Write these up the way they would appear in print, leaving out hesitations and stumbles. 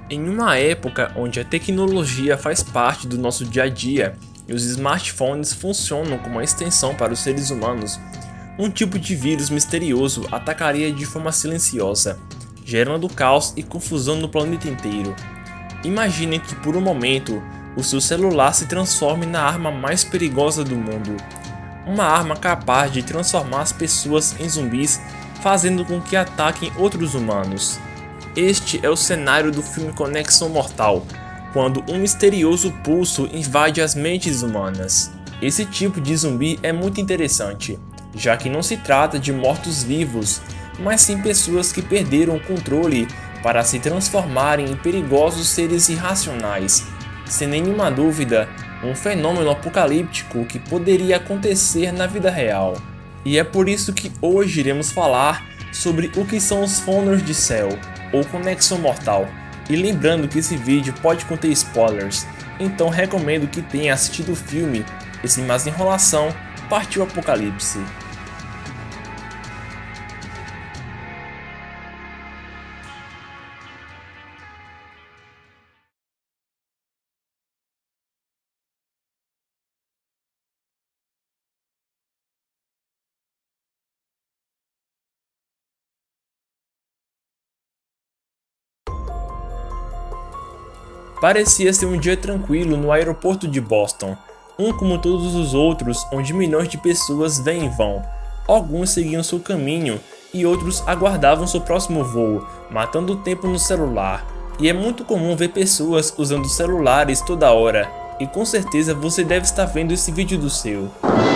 Em uma época onde a tecnologia faz parte do nosso dia a dia e os smartphones funcionam como uma extensão para os seres humanos, um tipo de vírus misterioso atacaria de forma silenciosa, gerando caos e confusão no planeta inteiro. Imagine que por um momento o seu celular se transforme na arma mais perigosa do mundo. Uma arma capaz de transformar as pessoas em zumbis, fazendo com que ataquem outros humanos. Este é o cenário do filme Conexão Mortal, quando um misterioso pulso invade as mentes humanas. Esse tipo de zumbi é muito interessante, já que não se trata de mortos-vivos, mas sim pessoas que perderam o controle para se transformarem em perigosos seres irracionais. Sem nenhuma dúvida, um fenômeno apocalíptico que poderia acontecer na vida real. E é por isso que hoje iremos falar sobre o que são os Phoners de Cell, ou Conexão Mortal. E lembrando que esse vídeo pode conter spoilers, então recomendo que tenha assistido o filme, e sem mais enrolação, partiu o apocalipse. Parecia ser um dia tranquilo no aeroporto de Boston, como todos os outros, onde milhões de pessoas vêm e vão. Alguns seguiam seu caminho e outros aguardavam seu próximo voo, matando o tempo no celular. E é muito comum ver pessoas usando celulares toda hora, e com certeza você deve estar vendo esse vídeo do seu.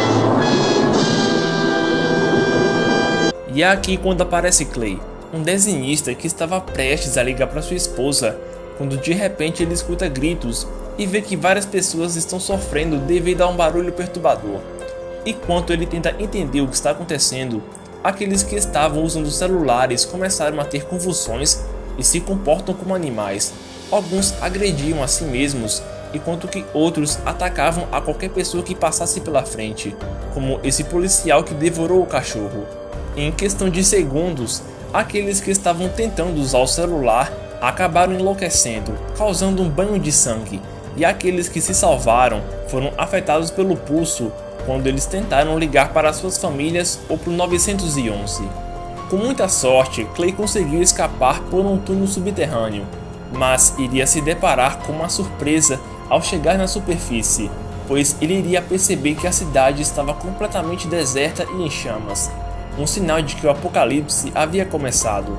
E é aqui quando aparece Clay, um desenhista que estava prestes a ligar para sua esposa, quando de repente ele escuta gritos e vê que várias pessoas estão sofrendo devido a um barulho perturbador. Enquanto ele tenta entender o que está acontecendo, aqueles que estavam usando celulares começaram a ter convulsões e se comportam como animais. Alguns agrediam a si mesmos, enquanto que outros atacavam a qualquer pessoa que passasse pela frente, como esse policial que devorou o cachorro. Em questão de segundos, aqueles que estavam tentando usar o celular acabaram enlouquecendo, causando um banho de sangue, e aqueles que se salvaram foram afetados pelo pulso quando eles tentaram ligar para suas famílias ou para o 911. Com muita sorte, Clay conseguiu escapar por um túnel subterrâneo, mas iria se deparar com uma surpresa ao chegar na superfície, pois ele iria perceber que a cidade estava completamente deserta e em chamas, um sinal de que o apocalipse havia começado.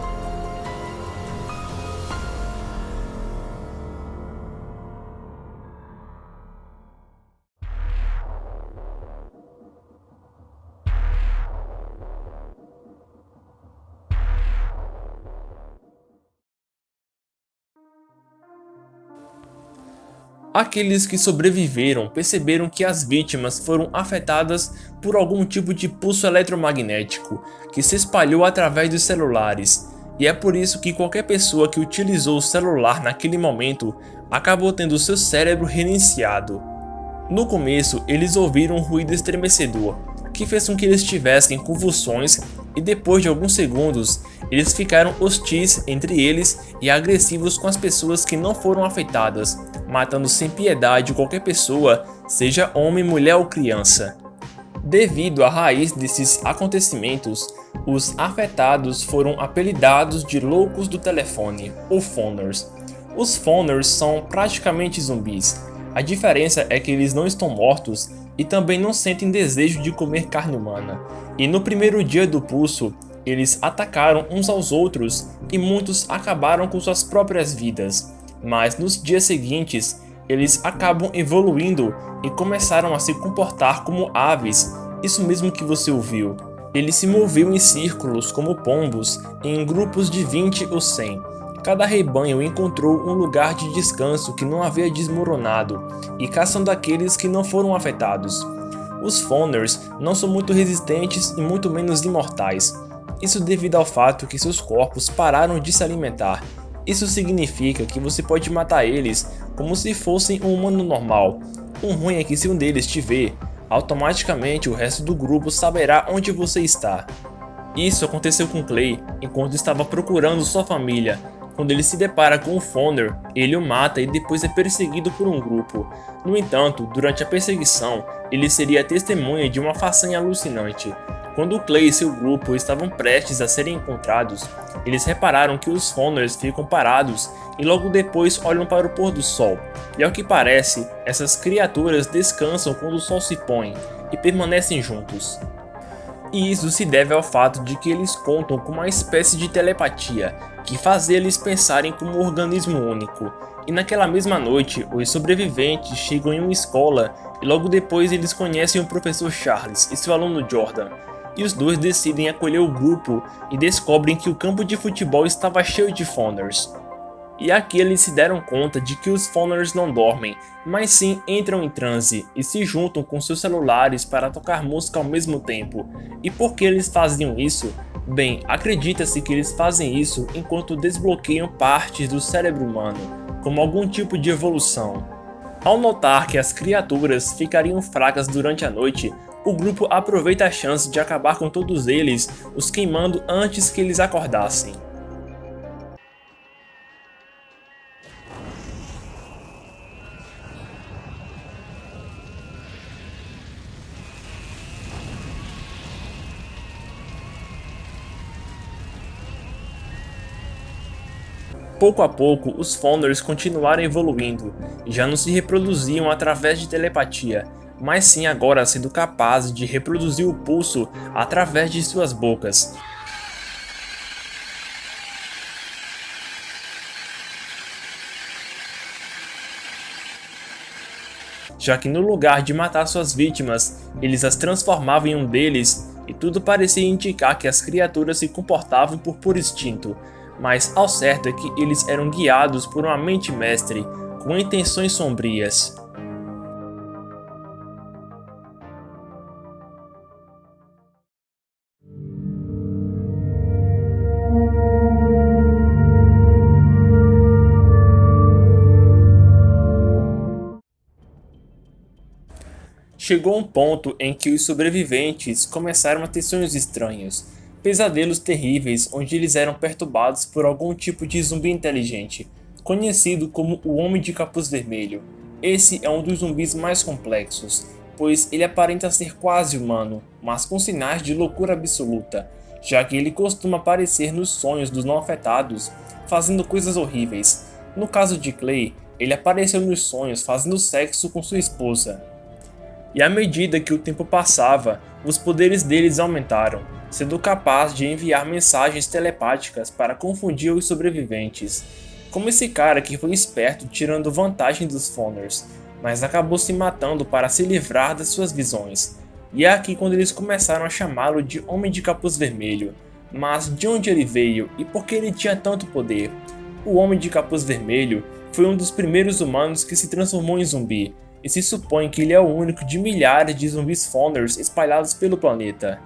Aqueles que sobreviveram perceberam que as vítimas foram afetadas por algum tipo de pulso eletromagnético que se espalhou através dos celulares, e é por isso que qualquer pessoa que utilizou o celular naquele momento acabou tendo seu cérebro reiniciado. No começo, eles ouviram um ruído estremecedor, que fez com que eles tivessem convulsões, e depois de alguns segundos, eles ficaram hostis entre eles e agressivos com as pessoas que não foram afetadas, matando sem piedade qualquer pessoa, seja homem, mulher ou criança. Devido à raiz desses acontecimentos, os afetados foram apelidados de loucos do telefone, ou Phoners. Os Phoners são praticamente zumbis. A diferença é que eles não estão mortos e também não sentem desejo de comer carne humana. E no primeiro dia do pulso, eles atacaram uns aos outros e muitos acabaram com suas próprias vidas. Mas nos dias seguintes, eles acabam evoluindo e começaram a se comportar como aves, isso mesmo que você ouviu. Eles se moviam em círculos como pombos, em grupos de 20 ou 100. Cada rebanho encontrou um lugar de descanso que não havia desmoronado, e caçando aqueles que não foram afetados. Os Phoners não são muito resistentes e muito menos imortais. Isso devido ao fato que seus corpos pararam de se alimentar. Isso significa que você pode matar eles como se fossem um humano normal. O ruim é que se um deles te vê, automaticamente o resto do grupo saberá onde você está. Isso aconteceu com Clay enquanto estava procurando sua família, Quando ele se depara com o Fawner, ele o mata e depois é perseguido por um grupo. No entanto, durante a perseguição, ele seria testemunha de uma façanha alucinante. Quando Clay e seu grupo estavam prestes a serem encontrados, eles repararam que os Fawners ficam parados e logo depois olham para o pôr do sol. E ao que parece, essas criaturas descansam quando o sol se põe e permanecem juntos. E isso se deve ao fato de que eles contam com uma espécie de telepatia, que faz eles pensarem como um organismo único. E naquela mesma noite, os sobreviventes chegam em uma escola e logo depois eles conhecem o professor Charles e seu aluno Jordan. E os dois decidem acolher o grupo e descobrem que o campo de futebol estava cheio de Fawners. E aqui eles se deram conta de que os Fawners não dormem, mas sim entram em transe e se juntam com seus celulares para tocar música ao mesmo tempo. E por que eles faziam isso? Bem, acredita-se que eles fazem isso enquanto desbloqueiam partes do cérebro humano, como algum tipo de evolução. Ao notar que as criaturas ficariam fracas durante a noite, o grupo aproveita a chance de acabar com todos eles, os queimando antes que eles acordassem. Pouco a pouco, os Fawners continuaram evoluindo, e já não se reproduziam através de telepatia, mas sim agora sendo capazes de reproduzir o pulso através de suas bocas. Já que no lugar de matar suas vítimas, eles as transformavam em um deles, e tudo parecia indicar que as criaturas se comportavam por puro instinto. Mas ao certo é que eles eram guiados por uma mente mestre, com intenções sombrias. Chegou um ponto em que os sobreviventes começaram a ter sonhos estranhos. Pesadelos terríveis onde eles eram perturbados por algum tipo de zumbi inteligente, conhecido como o Homem de Capuz Vermelho. Esse é um dos zumbis mais complexos, pois ele aparenta ser quase humano, mas com sinais de loucura absoluta, já que ele costuma aparecer nos sonhos dos não afetados, fazendo coisas horríveis. No caso de Clay, ele apareceu nos sonhos fazendo sexo com sua esposa. E à medida que o tempo passava, os poderes deles aumentaram, sendo capaz de enviar mensagens telepáticas para confundir os sobreviventes, como esse cara que foi esperto tirando vantagem dos Fawners, mas acabou se matando para se livrar das suas visões. E é aqui quando eles começaram a chamá-lo de Homem de Capuz Vermelho. Mas de onde ele veio e por que ele tinha tanto poder? O Homem de Capuz Vermelho foi um dos primeiros humanos que se transformou em zumbi, e se supõe que ele é o único de milhares de zumbis Fawners espalhados pelo planeta.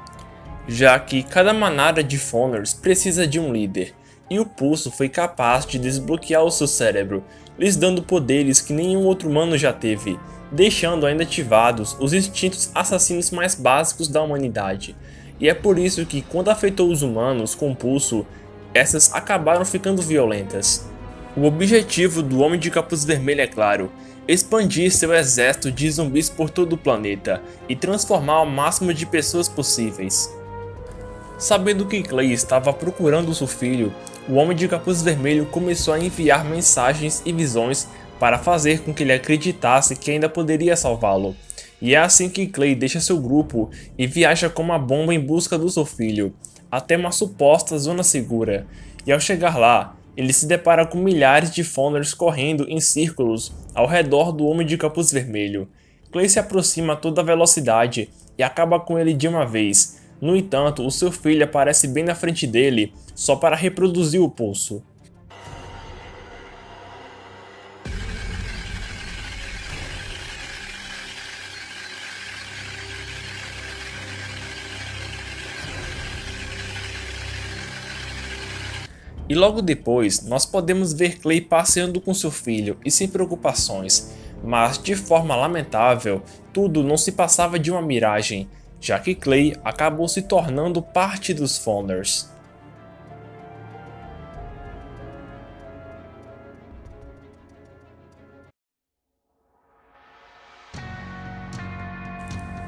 Já que cada manada de Fawners precisa de um líder, e o pulso foi capaz de desbloquear o seu cérebro, lhes dando poderes que nenhum outro humano já teve, deixando ainda ativados os instintos assassinos mais básicos da humanidade. E é por isso que, quando afetou os humanos com o pulso, essas acabaram ficando violentas. O objetivo do Homem de Capuz Vermelho é claro: expandir seu exército de zumbis por todo o planeta e transformar o máximo de pessoas possíveis. Sabendo que Clay estava procurando seu filho, o Homem de Capuz Vermelho começou a enviar mensagens e visões para fazer com que ele acreditasse que ainda poderia salvá-lo. E é assim que Clay deixa seu grupo e viaja com uma bomba em busca do seu filho, até uma suposta zona segura. E ao chegar lá, ele se depara com milhares de Fawners correndo em círculos ao redor do Homem de Capuz Vermelho. Clay se aproxima a toda velocidade e acaba com ele de uma vez. No entanto, o seu filho aparece bem na frente dele, só para reproduzir o pulso. E logo depois, nós podemos ver Clay passeando com seu filho e sem preocupações, mas de forma lamentável, tudo não se passava de uma miragem, já que Clay acabou se tornando parte dos Fawners.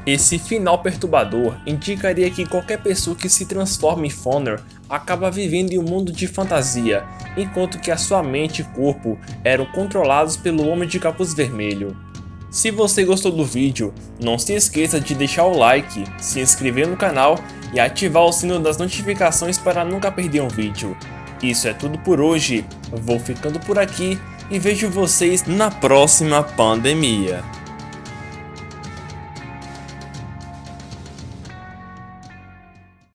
Esse final perturbador indicaria que qualquer pessoa que se transforma em Foner acaba vivendo em um mundo de fantasia, enquanto que a sua mente e corpo eram controlados pelo Homem de Capuz Vermelho. Se você gostou do vídeo, não se esqueça de deixar o like, se inscrever no canal e ativar o sino das notificações para nunca perder um vídeo. Isso é tudo por hoje, vou ficando por aqui e vejo vocês na próxima pandemia.